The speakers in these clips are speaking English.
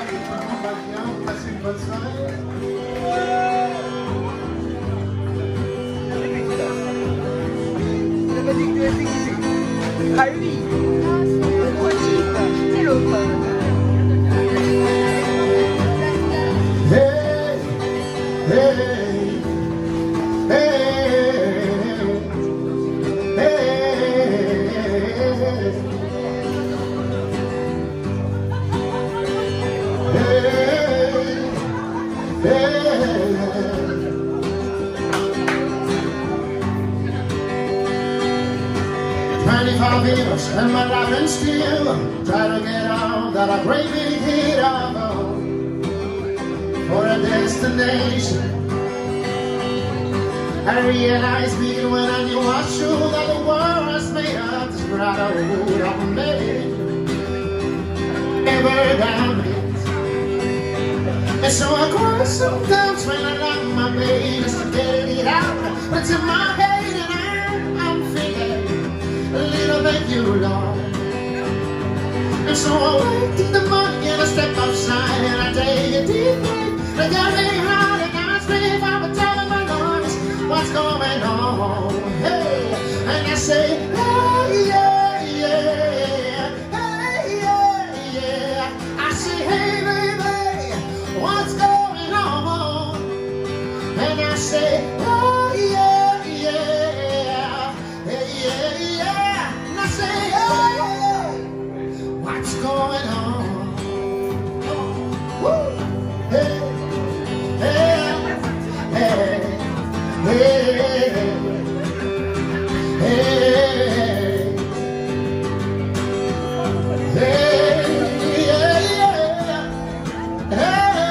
Passez une bonne soirée. Ah oui, le droitiste, c'est l'autre. Hey, hey, hey, hey, hey, hey. 25 years and my life and still try to get out, got a great big hit of for a destination. I realized me when I knew I should that the world was made of this brotherhood of men. Never down it. And so I cry sometimes when I love my baby just to get it out. But in my head and I'm feeling a little bit you, Lord. And so I wake in the morning and I step outside and I take a deep breath. I got me hard and I scream, I'm telling my Lord what's going on. Hey, and I say, hey, yeah, yeah, hey, yeah, yeah. I say, hey, baby, what's going on? And I say, oh, yeah, yeah, hey, yeah, yeah. And I say, hey, what's going on? Woo, hey, hey, hey, hey, hey, hey, yeah, yeah,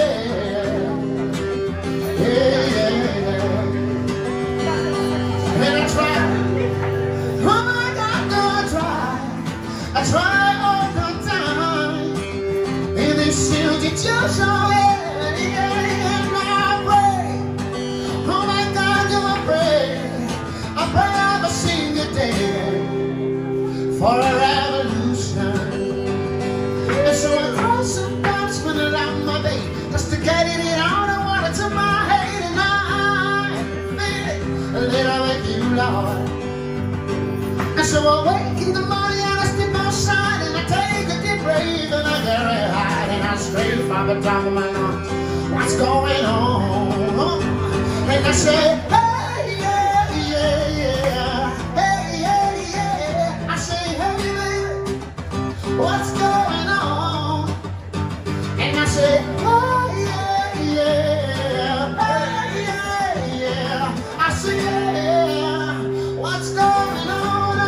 hey. And I try, oh my God, no, I try all the time. In this silky just and I pray, oh my God, do I pray every single day for a revolution. And so I cry sometimes when I love my baby just to get it out. I want it to my head and I feel it a little bit you, Lord. And so I wake in the morning and I step outside and I take a deep breath and I get right high and I straight from the top of my lungs. What's going on? And I say, hey, yeah, yeah, yeah, hey, yeah, yeah. I say, hey, baby, what's going on? And I say, oh, yeah, yeah, hey, yeah, yeah. I say, yeah, what's going on?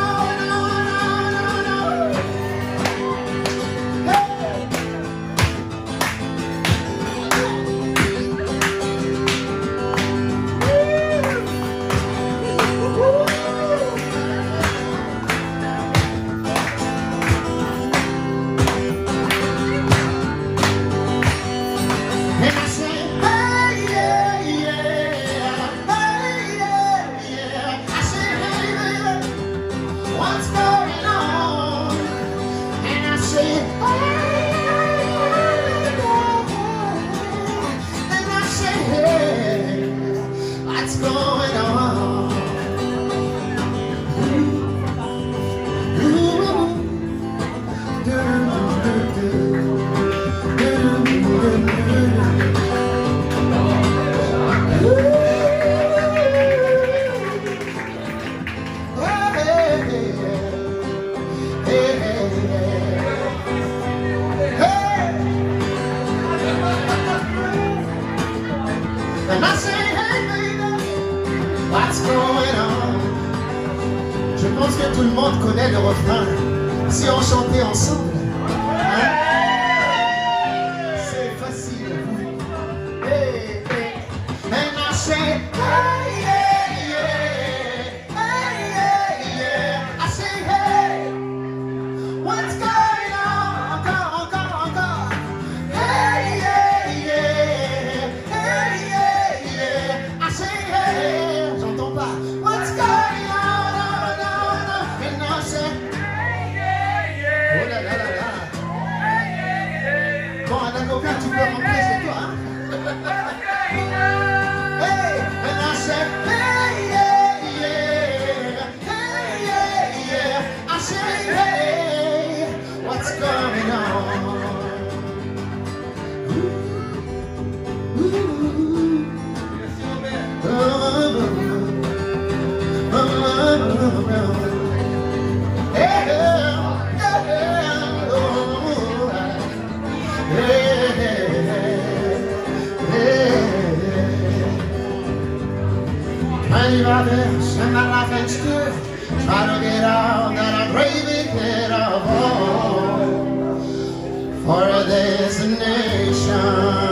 Je pense que tout le monde connaît le refrain. Si on chantait ensemble, hein? C'est facile. Hey, hey. And I say, hey, yeah, yeah, hey, yeah, yeah. I say, hey, what's going on? Encore. Hey, yeah, yeah, hey, yeah, yeah. I say, hey, j'entends pas. What's going on? And I say, hey, yeah, yeah. Oh là là là. la coca, tu peux rentrer chez toi. Hey, and I said, hey, yeah, yeah, hey, yeah, yeah. I said, hey, what's going on? Ooh, and my life and still try to get out that I'm braving it of all for a destination.